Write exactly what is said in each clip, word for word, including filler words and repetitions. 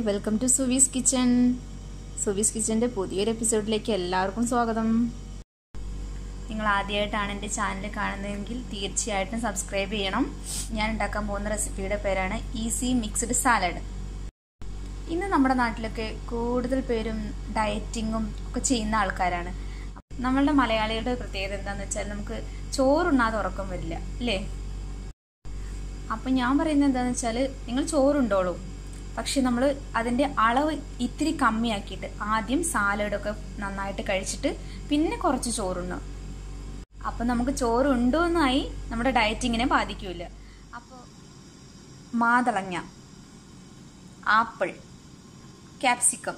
Welcome to Suvees kitchen. Suvees കിച്ചൻ്റെ പുതിയൊരു എപ്പിസോഡിലേക്ക് എല്ലാവർക്കും സ്വാഗതം. നിങ്ങൾ ആദ്യമായിട്ടാണ് എൻ്റെ ചാനൽ കാണുന്നതെങ്കിൽ തീർച്ചയായിട്ടും സബ്സ്ക്രൈബ് ചെയ്യണം. ഞാൻ ഉണ്ടാക്കാൻ പോകുന്ന റെസിപ്പിയുടെ പേരാണ് ഈസി മിക്സ്ഡ് സാലഡ്. ഇന്ന് നമ്മുടെ നാട്ടിലൊക്കെ കൂടുതൽ പേരും ഡയറ്റിങ്ങും ഒക്കെ ചെയ്യുന്ന ആൾക്കാരാണ്. നമ്മളുടെ മലയാളികളുടെ പ്രത്യേകത എന്താണെന്ന് വെച്ചാൽ നമുക്ക് ചോറുണ്ണാതെ ഉറക്കം വരില്ല അല്ലേ? അപ്പം ഞാൻ പറയുന്നത് എന്താണെന്ന് വെച്ചാൽ നിങ്ങൾ ചോറുണ്ടോളൂ, പക്ഷെ നമ്മൾ അതിൻ്റെ അളവ് ഇത്തിരി കമ്മിയാക്കിയിട്ട് ആദ്യം സാലഡൊക്കെ നന്നായിട്ട് കഴിച്ചിട്ട് പിന്നെ കുറച്ച് ചോറുണ്ണും. അപ്പം നമുക്ക് ചോറുണ്ടോന്നായി നമ്മുടെ ഡയറ്റിങ്ങിനെ ബാധിക്കില്ല. അപ്പോൾ മാതളങ്ങ, apple, capsicum,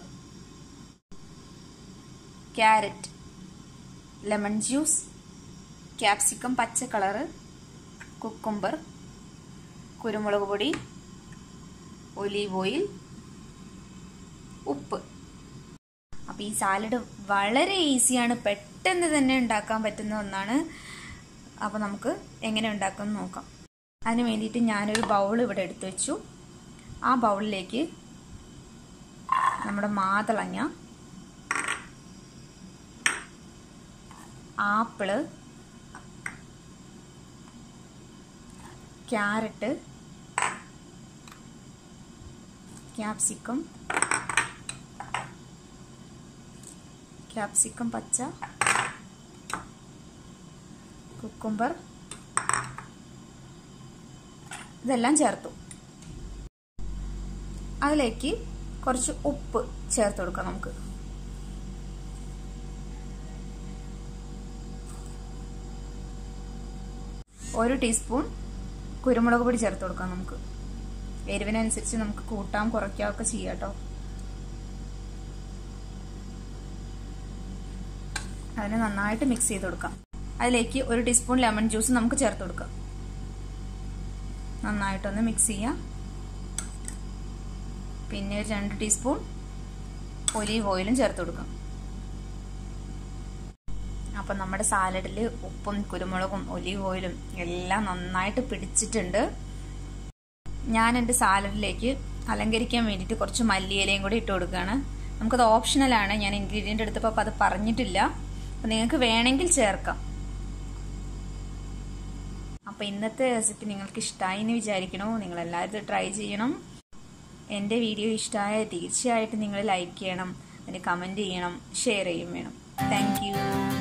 carrot, lemon juice, capsicum പച്ച കളറ്, കുക്കുംബർ, കുരുമുളക് പൊടി, ഒലീവ് ഓയിൽ, ഉപ്പ്. അപ്പം ഈ സാലഡ് വളരെ ഈസിയാണ്, പെട്ടെന്ന് തന്നെ ഉണ്ടാക്കാൻ പറ്റുന്ന ഒന്നാണ്. അപ്പം നമുക്ക് എങ്ങനെ ഉണ്ടാക്കുമെന്ന് നോക്കാം. അതിന് വേണ്ടിയിട്ട് ഞാനൊരു ബൗൾ ഇവിടെ എടുത്തു വെച്ചു. ആ ബൗളിലേക്ക് നമ്മുടെ മാതളങ്ങ, ആപ്പിള്, ക്യാരറ്റ്, ക്യാപ്സിക്കം, ക്യാപ്സിക്കം പച്ച, കുക്കുംബർ ഇതെല്ലാം ചേർത്തു. അതിലേക്ക് കുറച്ച് ഉപ്പ് ചേർത്ത് കൊടുക്കാം. നമുക്ക് ഒരു ടീസ്പൂൺ കുരുമുളക് പൊടി ചേർത്ത് കൊടുക്കാം. നമുക്ക് എരിവിനനുസരിച്ച് നമുക്ക് കൂട്ടാം കുറയ്ക്കാം ഒക്കെ ചെയ്യാം കേട്ടോ. അതിന് നന്നായിട്ട് മിക്സ് ചെയ്ത് കൊടുക്കാം. അതിലേക്ക് ഒരു ടീസ്പൂൺ ലെമൺ ജ്യൂസ് നമുക്ക് ചേർത്ത് കൊടുക്കാം. നന്നായിട്ടൊന്ന് മിക്സ് ചെയ്യാം. പിന്നെ ഒരു രണ്ട് ടീസ്പൂൺ ഒലീവ് ഓയിലും ചേർത്ത് കൊടുക്കാം. അപ്പം നമ്മുടെ സാലഡിൽ ഉപ്പും കുരുമുളകും ഒലീവ് ഓയിലും എല്ലാം നന്നായിട്ട് പിടിച്ചിട്ടുണ്ട്. ഞാൻ എൻ്റെ സാലഡിലേക്ക് അലങ്കരിക്കാൻ വേണ്ടിയിട്ട് കുറച്ച് മല്ലിയിലയും കൂടി ഇട്ട് കൊടുക്കുകയാണ്. നമുക്കത് ഓപ്ഷണലാണ്. ഞാൻ ഇൻഗ്രീഡിയൻ്റ് എടുത്തപ്പോൾ അപ്പോൾ അത് പറഞ്ഞിട്ടില്ല. അപ്പം നിങ്ങൾക്ക് വേണമെങ്കിൽ ചേർക്കാം. അപ്പം ഇന്നത്തെ റെസിപ്പി നിങ്ങൾക്ക് ഇഷ്ടമായി എന്ന് വിചാരിക്കണോ. നിങ്ങളെല്ലാവരും ട്രൈ ചെയ്യണം. എൻ്റെ വീഡിയോ ഇഷ്ടമായ തീർച്ചയായിട്ടും നിങ്ങൾ ലൈക്ക് ചെയ്യണം, അതിന് കമൻറ്റ് ചെയ്യണം, ഷെയർ ചെയ്യും വേണം. Thank U.